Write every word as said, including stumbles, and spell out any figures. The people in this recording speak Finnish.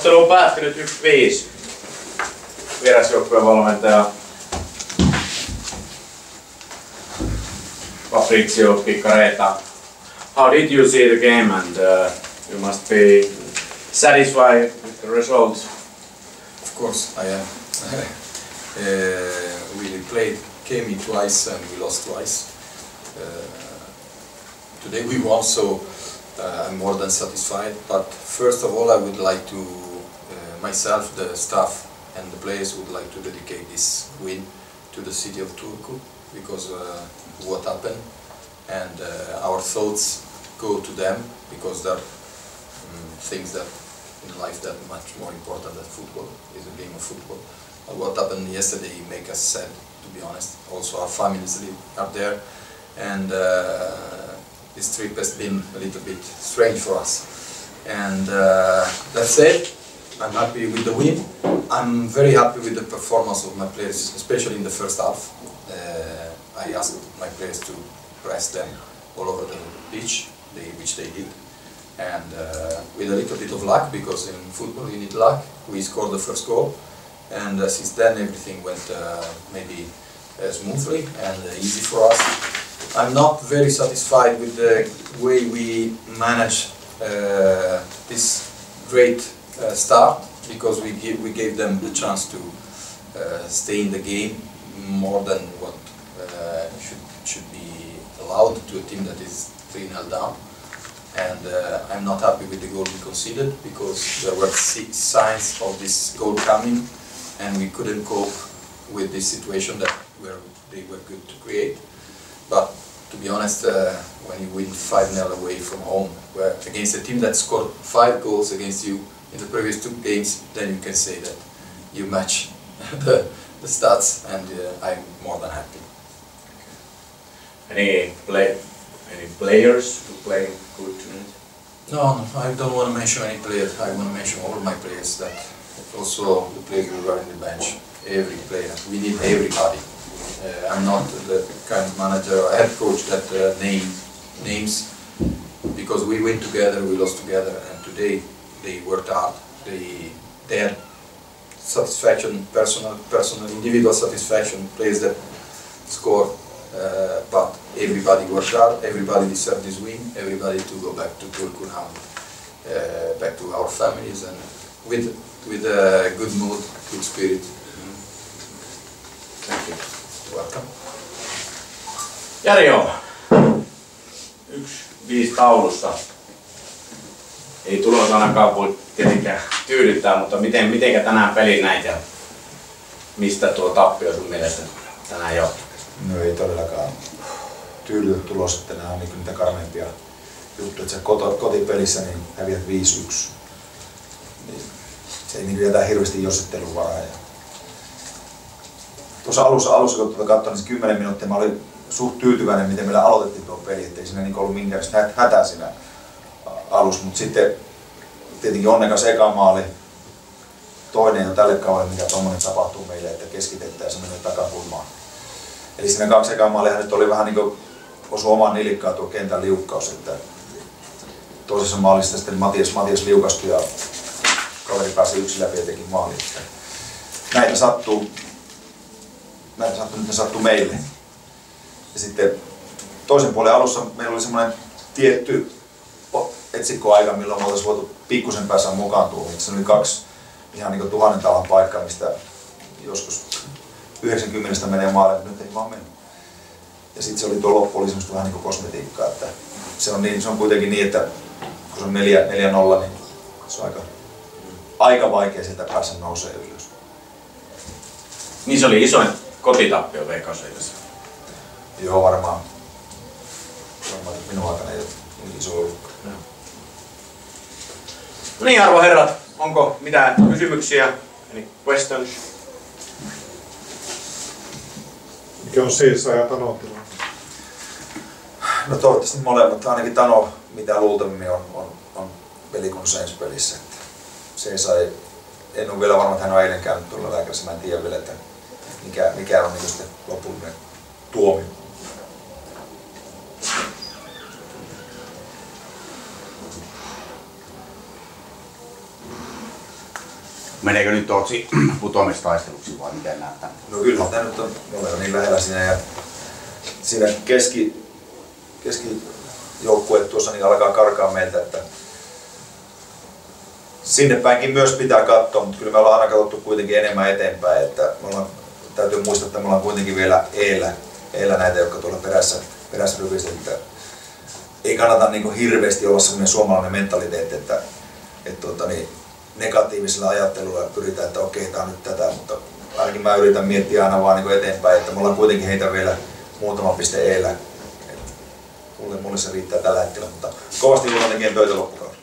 Ottelu on päättynyt yksi viisi. Vierasjoukkueen valmentaja Fabrizio Piccareta. How did you see the game, and uh, you must be satisfied with the result? Of course, I am. uh, we played Kemi twice and we lost twice. Uh, today we won, so uh, I'm more than satisfied. But first of all, I would like to, uh, myself, the staff and the players would like to dedicate this win to the city of Turku, because uh, what happened, and uh, our thoughts go to them, because there are um, things that in life that are much more important than football, is a game of football. But what happened yesterday make us sad, to be honest. Also our families are there, and uh, this trip has been a little bit strange for us. And uh, that said, I'm happy with the win. I'm very happy with the performance of my players, especially in the first half. Uh, I asked my players to press them all over the pitch, they, which they did. And uh, with a little bit of luck, because in football you need luck, we scored the first goal. And uh, since then everything went uh, maybe uh, smoothly and uh, easy for us. I'm not very satisfied with the way we managed uh, this great uh, start, because we, give, we gave them the chance to uh, stay in the game more than what uh, should, should be allowed to a team that is three nil down. And uh, I'm not happy with the goal we conceded, because there were six signs of this goal coming and we couldn't cope with this situation that where they were good to create. But to be honest, uh, when you win five nil away from home, where against a team that scored five goals against you in the previous two games, then you can say that you match the, the stats, and uh, I'm more than happy. Any play, any players who play good tonight? No, no, I don't want to mention any player. I want to mention all my players, that also the players who are in the bench. Every player, we need everybody. Uh, I'm not the kind of manager or head coach that uh, name names, because we win together, we lost together, and today they worked hard. They their satisfaction, personal, personal, individual satisfaction, players that score, uh, but everybody worked hard. Everybody deserved this win. Everybody to go back to Turku now, uh, back to our families, and with with a good mood, good spirit. Thank you. Welcome. Jari, yksi viisi taulussa. Ei tulos ainakaan voi tietenkään tyydyttää, mutta miten, mitenkä tänään peli näit ja mistä tuo tappio sun mielestä tänään johtuu? No ei todellakaan tyydytä tulos, että nämä on niitä karmeimpia juttuja, että sä kotipelissä niin häviät viisi yksi. Niin se ei niin jätä hirveästi jossittelun varaa. Tuossa alussa, alussa kun tuota katsoin, niin kymmenen minuuttia mä olin suht tyytyväinen, miten meillä aloitettiin tuo peli, ettei siinä niin ollut minkäänlaista hätää siinä alussa, mutta sitten tietenkin onnekas eka maali, toinen jo tälle kaudelle, mikä tuommoinen tapahtuu meille, että keskitetään ja se menee takakulmaan. Eli siinä kaksi ekaa maalia nyt oli vähän niin kuin osu omaan nilikkaan tuo kentän liukkaus, että toisessa maalissa sitten Matias, Matias liukastui ja kaveri pääsi yksin läpi ja teki maaliin. Näitä sattuu. Näitä sattuu, nyt ne sattuu meille. Ja sitten toisen puolen alussa meillä oli semmoinen tietty etsikkoaika, milloin me oltaisiin voitu pikkusen päässä mukaan tuohon. Se oli kaksi ihan niin kuin tuhannen talan paikkaa, mistä joskus yhdeksänkymmentä menee maalle, mutta nyt ei vaan mennyt. Ja sitten se oli tuo loppu, oli semmoista vähän niin kuin kosmetiikkaa. Että se, on niin, se on kuitenkin niin, että kun se on neljä nolla, niin se on aika, aika vaikea sieltä päässä nousee ylös. Niin se oli isoin kotitappio Veikkausliigassa. Joo, varmaan. Varmaan minun aikana ei ole niin iso ollut. No niin, arvon herrat, onko mitään kysymyksiä? Any questions? Mikä on siis ja Tano tilanne? No toivottavasti molemmat, ainakin Tano mitä luultavimmin on, on, on pelikunnossa ensi pelissä. Se sai, en ole vielä varma, että hän on eilen käynyt tuolla lääkärissä, mä en tiedä vielä, että mikä, mikä on niin sitten lopullinen tuomio. Meneekö nyt Tootsi putoamistaisteluksi vai miten näyttää? No kyllä, tämä nyt on, me ollaan niin lähellä siinä ja siinä keski, keskijoukkueet tuossa niin alkaa karkaa meiltä, että sinne päinkin myös pitää katsoa, mutta kyllä me ollaan aina katsottu kuitenkin enemmän eteenpäin, että me ollaan, täytyy muistaa, että me ollaan kuitenkin vielä eellä, eellä näitä, jotka tuolla perässä, perässä ryvissä, että ei kannata niin kuin hirveästi olla sellainen suomalainen mentaliteetti, että, että tuota, niin, negatiivisella ajattelulla pyritään, että okei, tämä on nyt tätä, mutta ainakin mä yritän miettiä aina vaan niin eteenpäin, että me ollaan kuitenkin heitä vielä muutama piste eellä. Mulle, mulle se riittää tällä hetkellä, mutta kovasti tullaan tekemään töitä loppukautta.